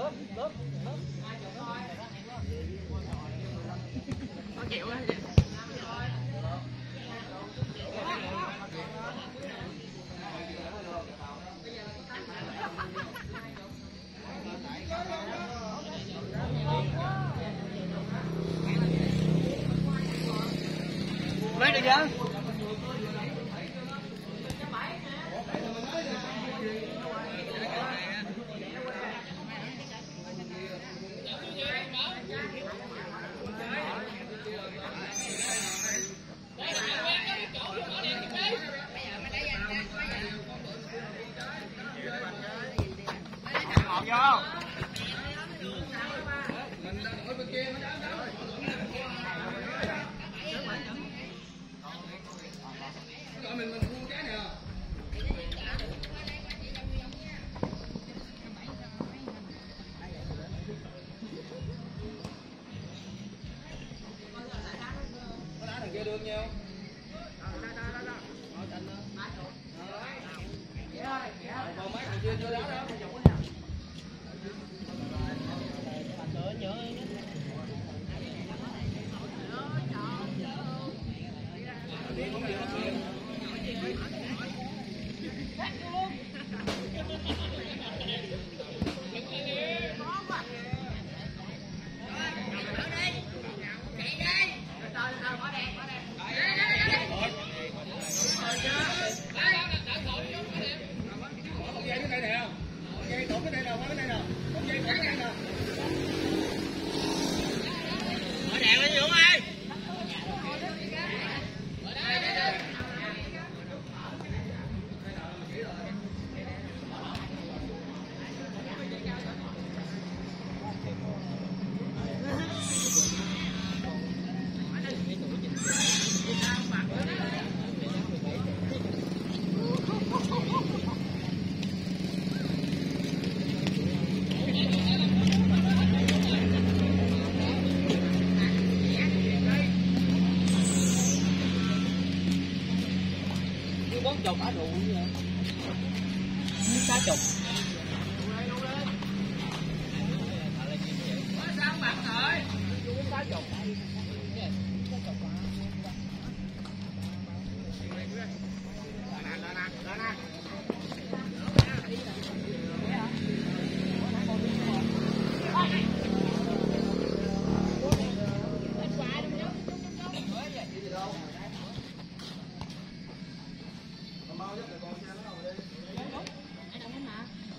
Mấy được chưa? Ngọt vô. Mình mua cái nè. Có đá thằng kia đương nhiêu? Còn mấy thằng kia chưa đá đâu. Bón chục á đủ vậy. Cá chục. Sao bạn rồi? Cá chục. Mau nhất là con xe nó đâu đi.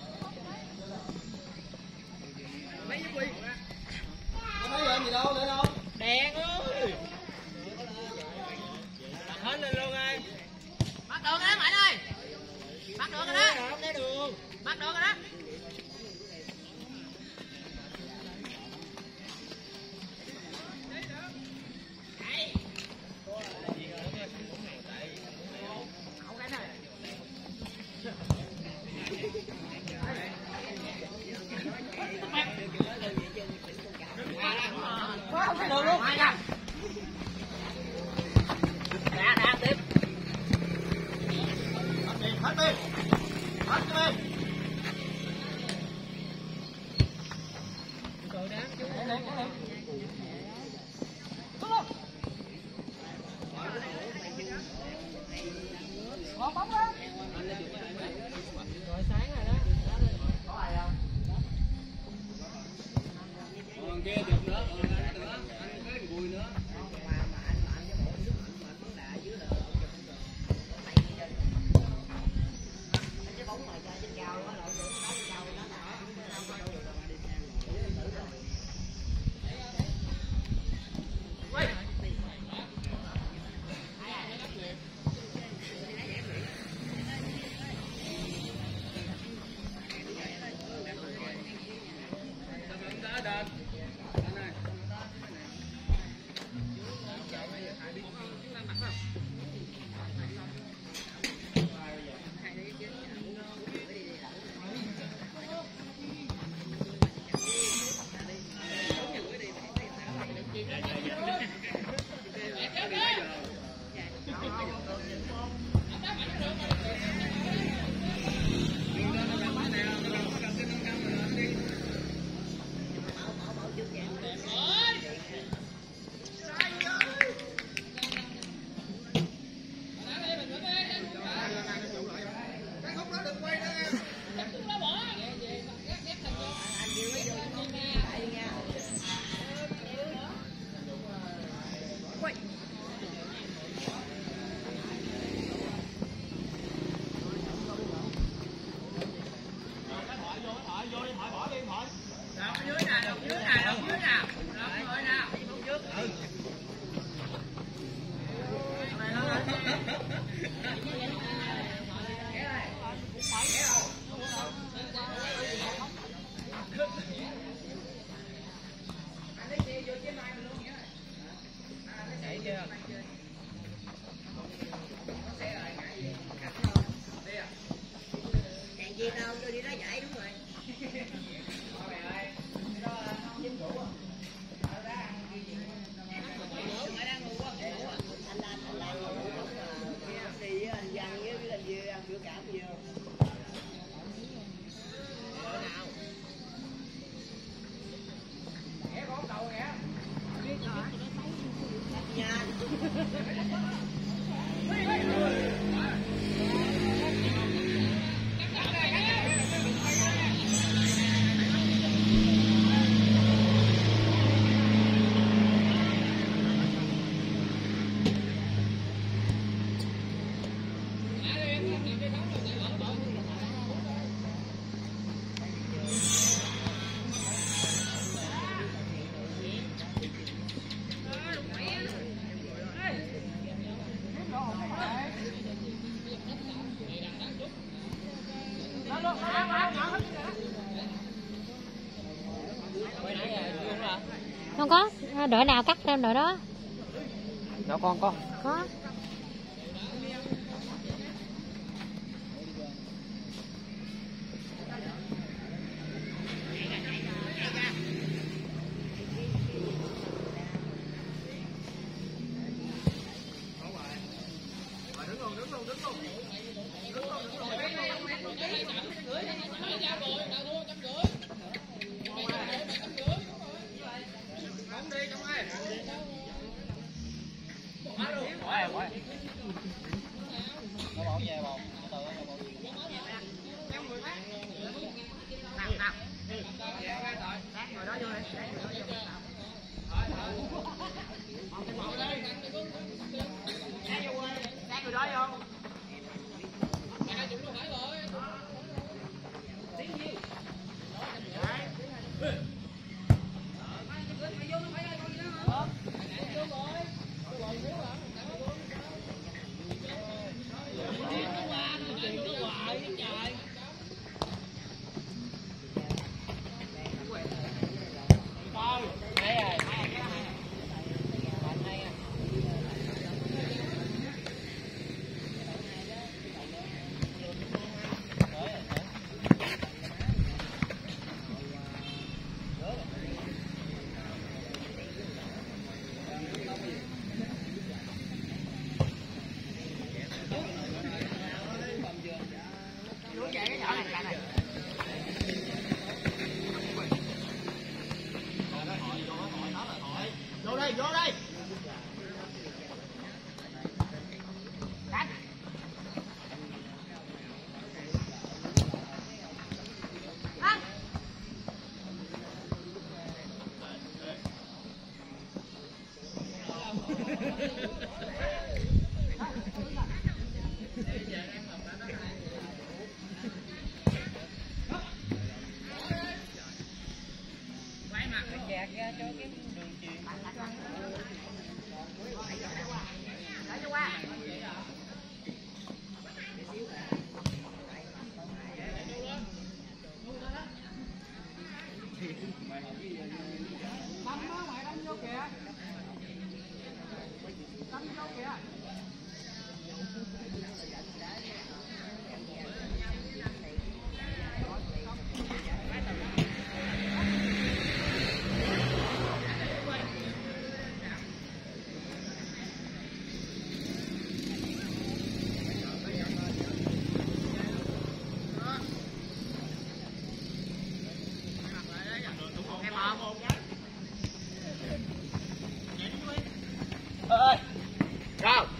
Không có, đội nào cắt thêm đội đó. Đâu con có. Có. Rồi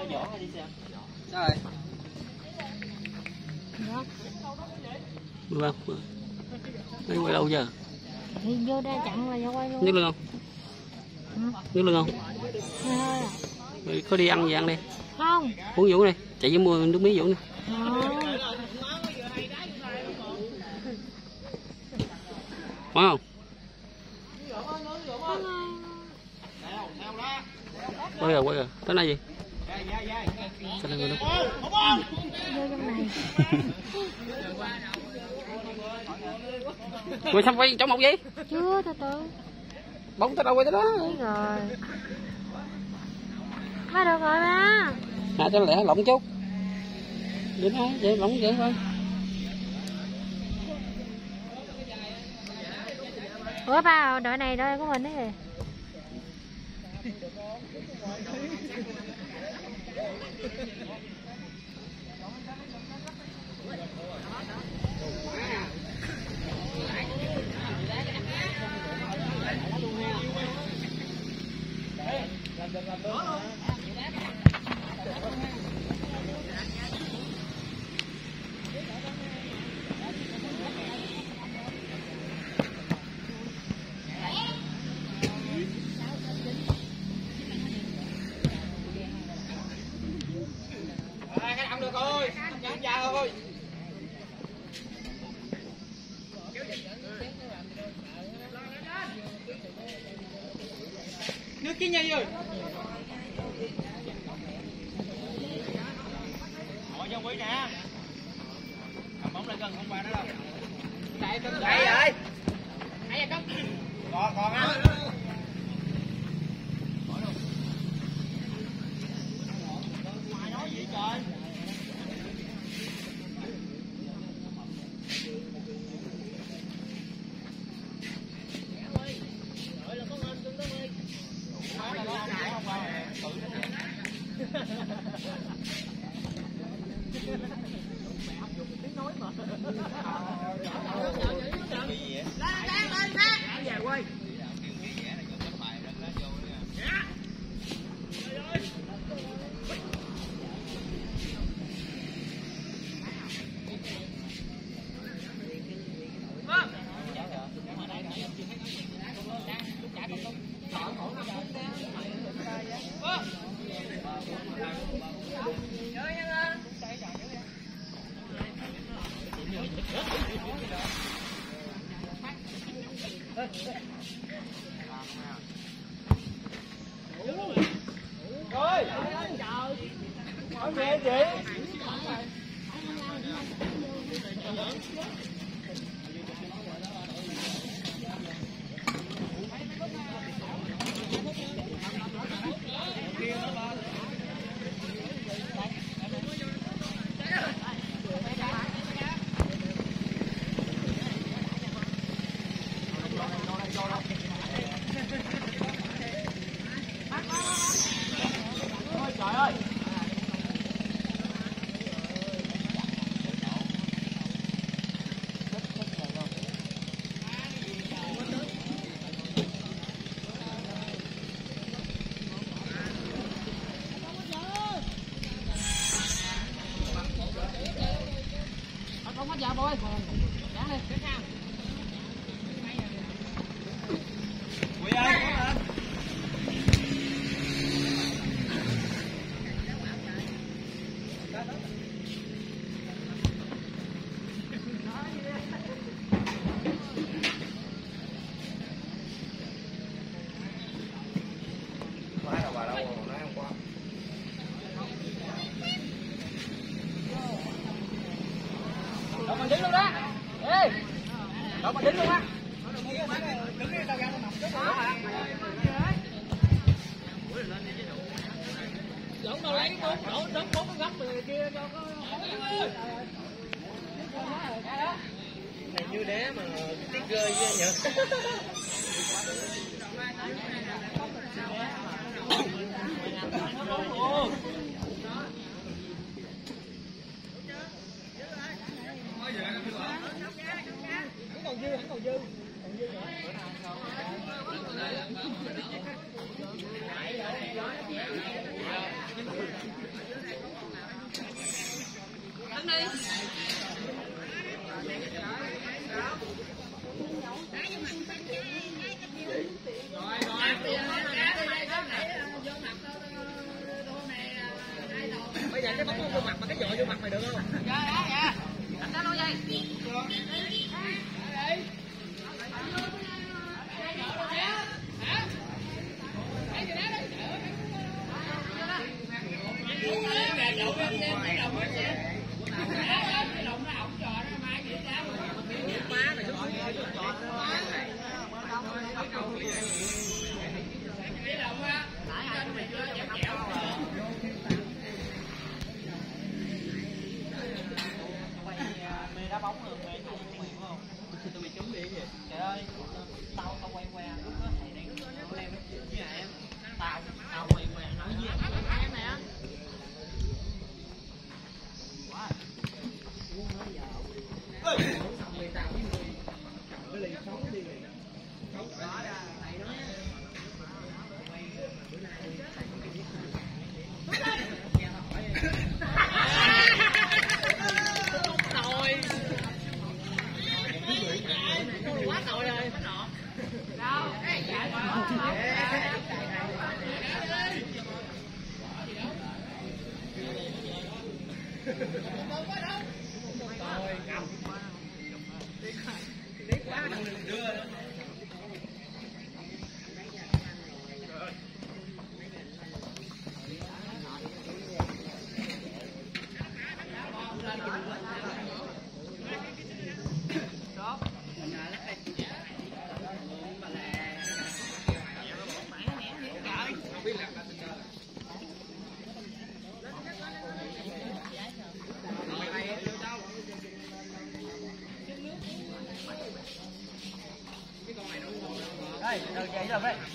vỏ hay đi xe? Sao rồi? Vâng. Đây quay đâu giờ? Thì vô đây chặn là vô quay luôn. Nước lưng không? Nước lưng không? Thôi. Có đi ăn gì ăn đi. Không. Uống Vũ đi, chạy vô mua nước mía Vũ đi. Ngon không? Quay rồi, tới nay gì? Sao đây rồi đó? Vô trong này. Mày sắp quay trong một gì? Chưa, từ từ. Bóng tới đâu quay tới đó. Biết rồi. Má được rồi má. Hạ cho lẹ lỏng chút. Vậy thôi, vậy lỏng vậy thôi. Ủa ba đội này đội của mình đấy. Cái ăn được thôi, ăn ra thôi. Nước chín nha rồi. Ngồi vô quý nè. Cầm bóng lại gần không qua đó đâu. Chạy cân chạy rồi. Hay à còn á. Ngoài nói gì trời. Ôi, trời nghe gì? Trời ơi. Không có giờ bôi. Dán đi. Quỳ ơi. Đâu mình đứng luôn đó. Ê. Đâu mình đứng luôn á. Đứng đi tao ra tao nằm trước hả? Lộn đâu lấy đốn bốn cái góc từ kia cho có này như đế mà tiếc rơi với nhỉ. Còn dư. Bây giờ cái bóng vô mặt mà cái dội vô mặt mày được không? Dạ, dạ. Đánh đó luôn vậy. Đá bóng rồi mày trúng mày không? Tụi mày trúng đi gì? Trời ơi, tao quay qua lúc đó thầy đang nó leo với em. Tao quay qua nói với em nè. Quá. Người tao với người cầm cái ly sống đi. Đó là thầy nói. Bữa nay quá tội rồi. Đâu? Đây, được vậy rồi đấy.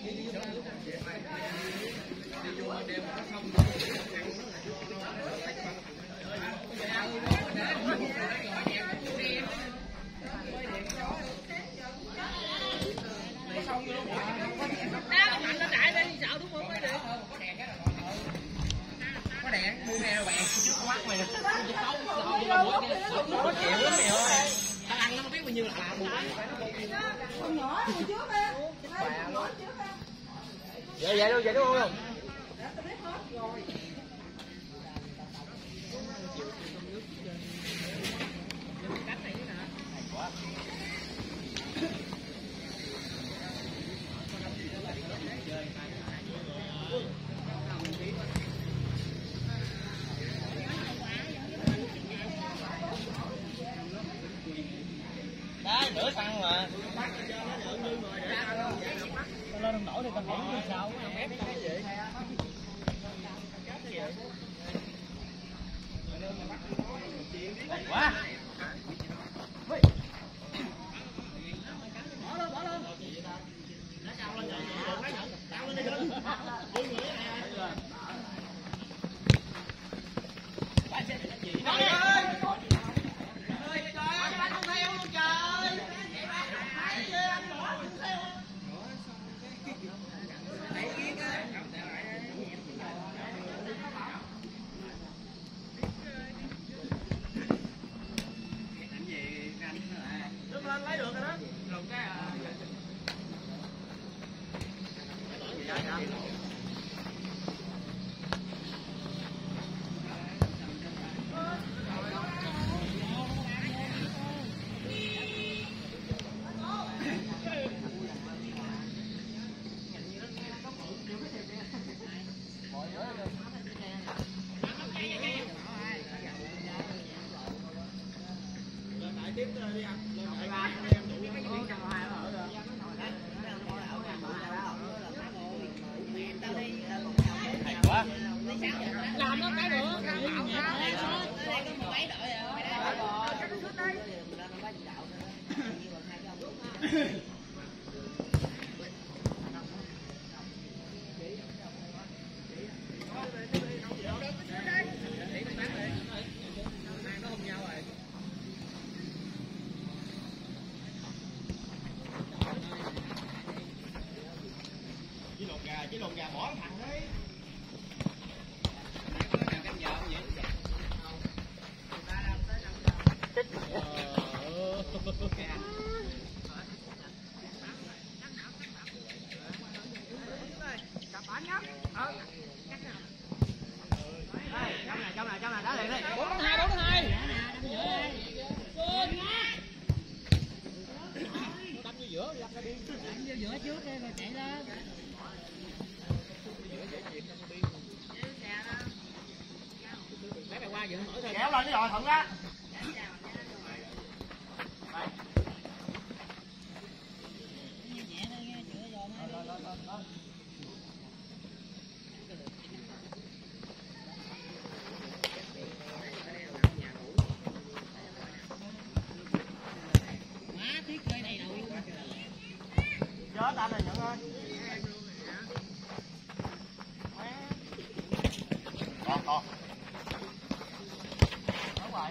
Có đèn, mua nghe quẹt trước mắt mày. Có chịu lắm mày ơi. Tao ăn nó biết bao nhiêu là buồn. Con nhỏ ngồi trước á. Ngồi trước á. Vậy đúng không? Đã tao biết hết rồi. Đấy, nửa xăng mà. Lên không nổi thì tao nghĩ sao? Ép cái gì? Quá. Bỏ luôn. Nó cao lên rồi. Cao lên đi lên. Trời ơi. Lấy được rồi đó. Lùng cái tiếp đi ăn. Hay quá. Làm nó cái nữa. Trong này đá liền đi. 4-2. Đâm vô giữa, đâm ra đi. Đâm vô giữa trước đi rồi chạy lên. Lấy mày qua dựng mở thôi. Kéo lên đi rồi thuận ra. Chớ ta này nhận ơi. Con. Đúng rồi.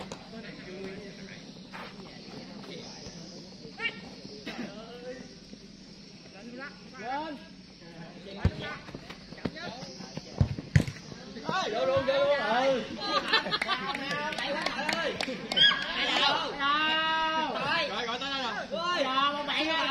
Lên. Vô luôn. Ừ. Rồi gọi tới đây rồi. Ôi, một bạn rồi.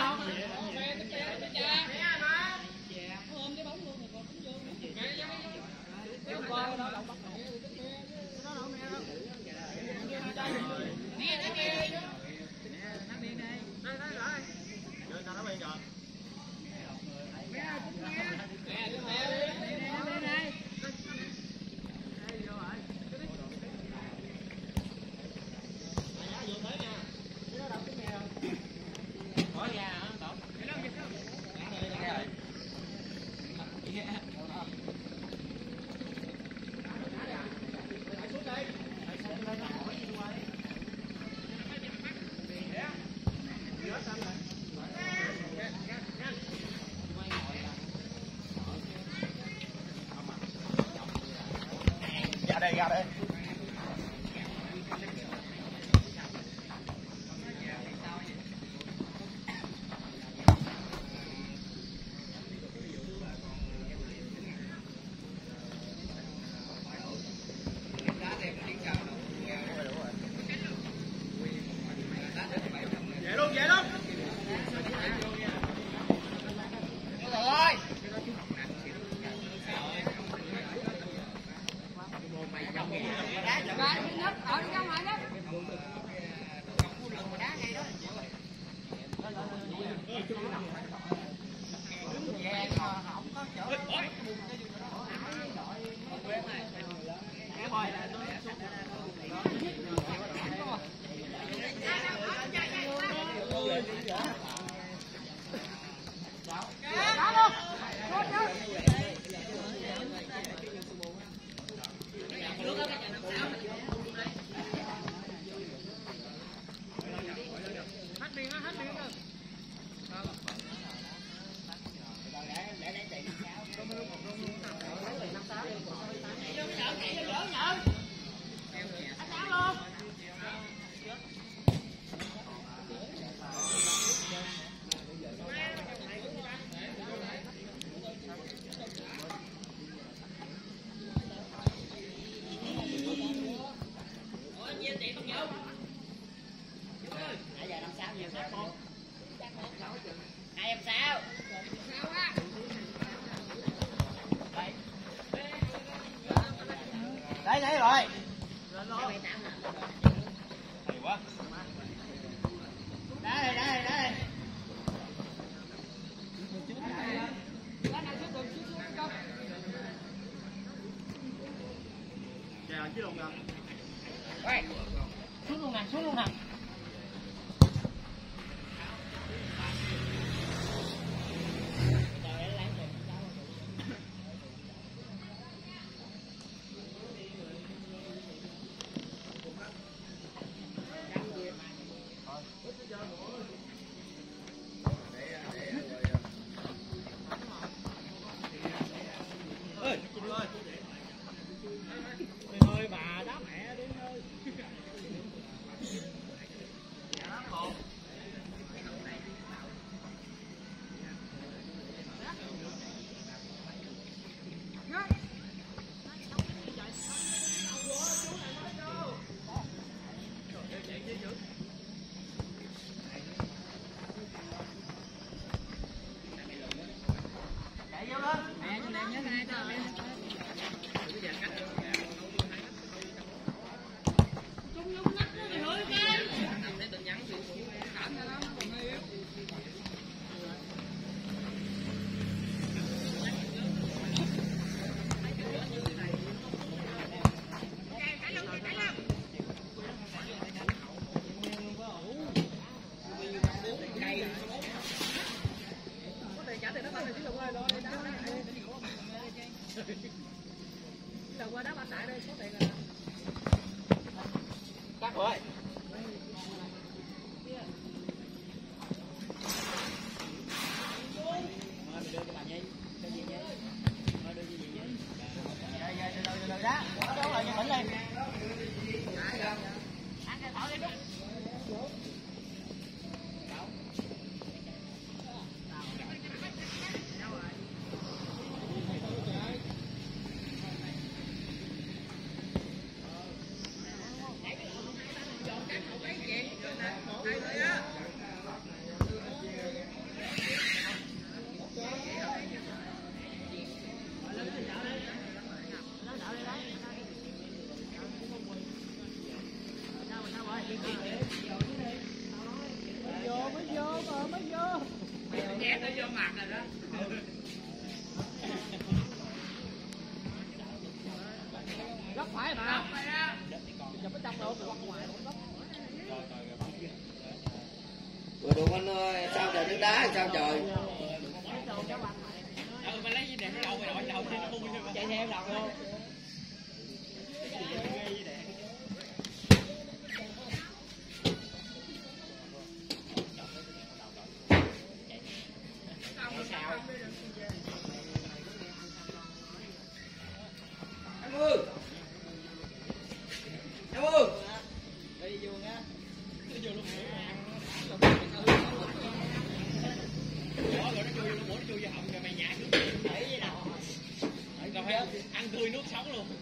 Ra đây. Về luôn. Rồi. Đấy rồi. Hay quá. Đá đây. Chà chứ luôn nè. Xuống luôn nè. Ơi bà đá mẹ đi ơi. tụi anh sao trời nước đá sao trời. Mày lấy gì để nó đầu mày đội đầu trên nó chạy theo đầu luôn. Em ơi. Em ơi. Đi vô nha. Nó vô luôn. Đó rồi nó chui vô, nó chui vô họng rồi mày nhả nước thấy vậy nào. Rồi ăn tươi nước sống luôn.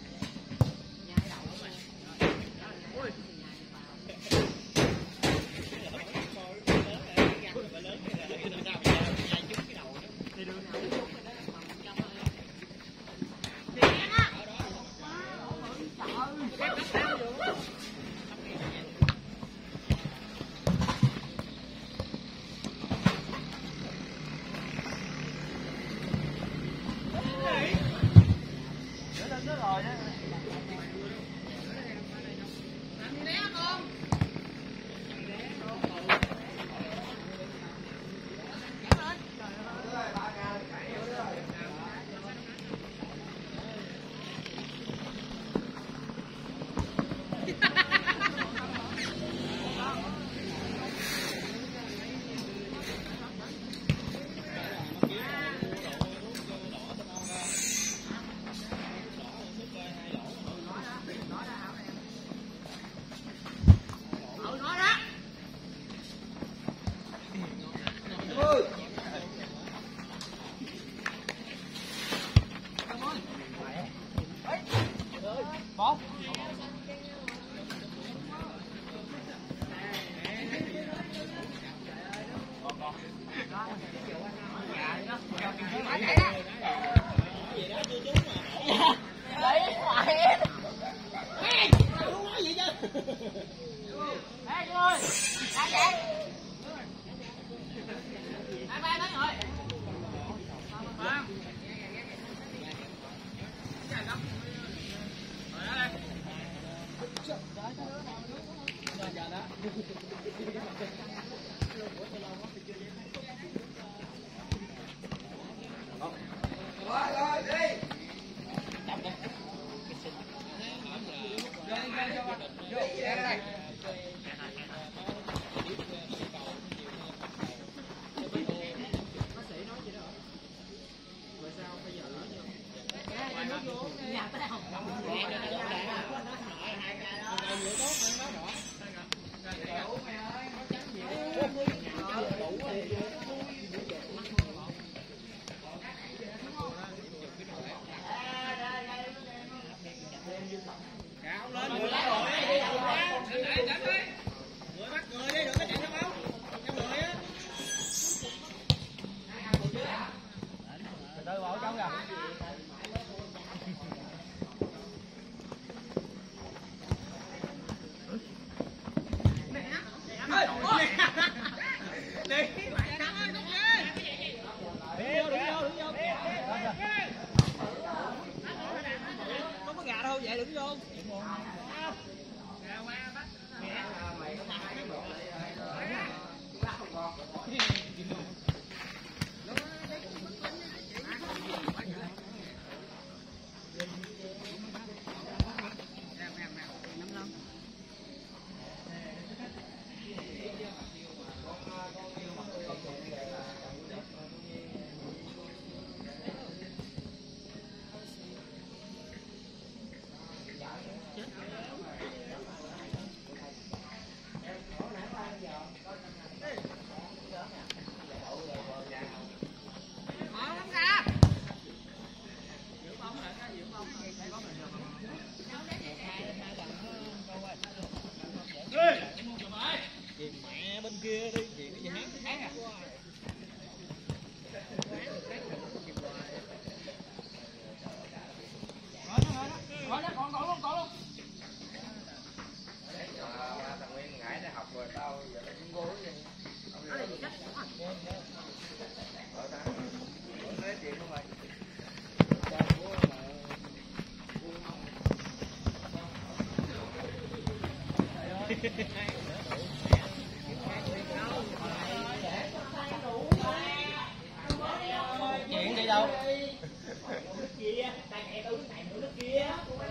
Không có gà đâu vậy đừng vô. Mẹ bên kia đi chuyện cái gì hát à. Còn luôn. Thằng Nguyên ngại nó học rồi tao giờ nó cũng vô vậy. Nó là gì đó. Nói chuyện không mày. đâu. Kia, tay mẹ tôi này nữa nước kia.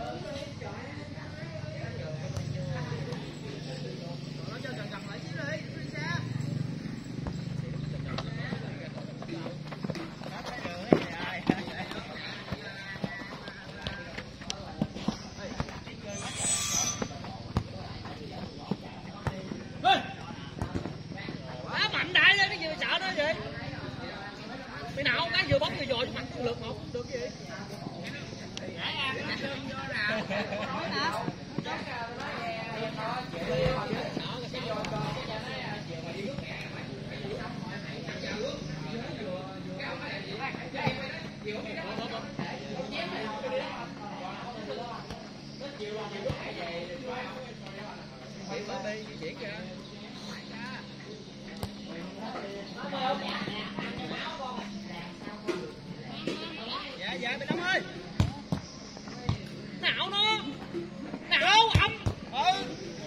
Nó cho gần lại xíu đi, xa. Quá mạnh đại lên cái gì mà sợ nó vậy? Mày nào cái vừa bóng vừa dội mặt lượt một được cái gì? Dạ mày Năm ơi. Nào nó. Nào ông. Ừ.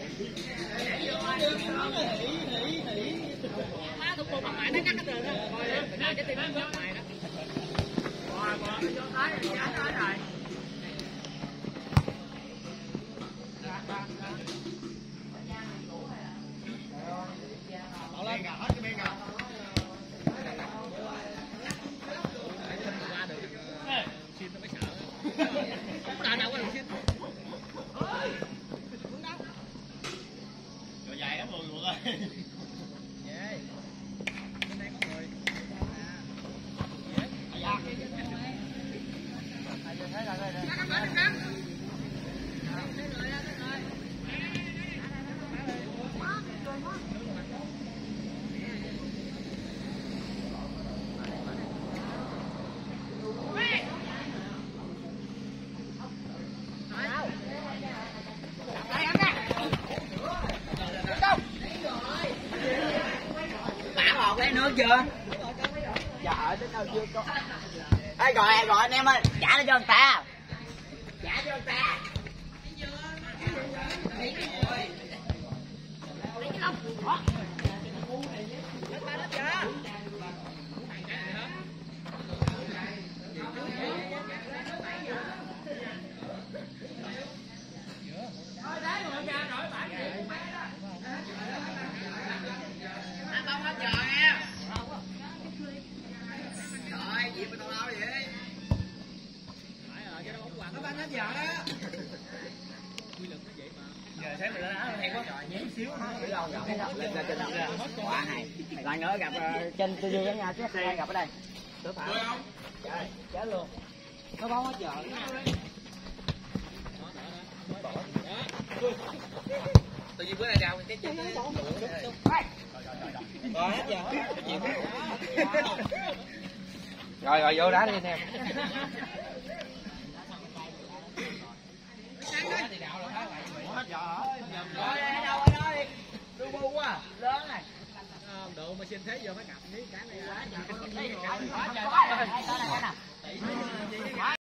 Má tụi cô bằng mày nó cắt cái tường đó. Coi đi, mày làm cái tim nó gớt mày đó. Rồi, nó vô tới rồi, giá tới rồi. Bỏ lên. Hết cái miệng rồi. Xin nó mới sợ. Không có đâu có được xin. Rồi dài lắm luôn luôn ơi. Về. Bên đây có người. Thấy rồi đây. Lấy nước chưa? Dạ tới đâu chưa có. Ê gọi anh em ơi, trả nó cho người ta. Trả cho người ta. Giờ thấy mình lên áo hay quá. Nhém xíu nữa. Lên trên quá hay. Lần nữa gặp trên tư dương nha chứ không gặp ở đây. Tôi phải. Trời, chết luôn. Nó bóng hết giờ. Tự nhiên bữa nay đào cái chân. Rồi hết giờ. Rồi vô đá đi anh em. Hết giờ hả? Rồi đâu ở đó đi. Đu bu quá. Lớn này. Độ mà xin thế giờ phải cặp miếng cái này.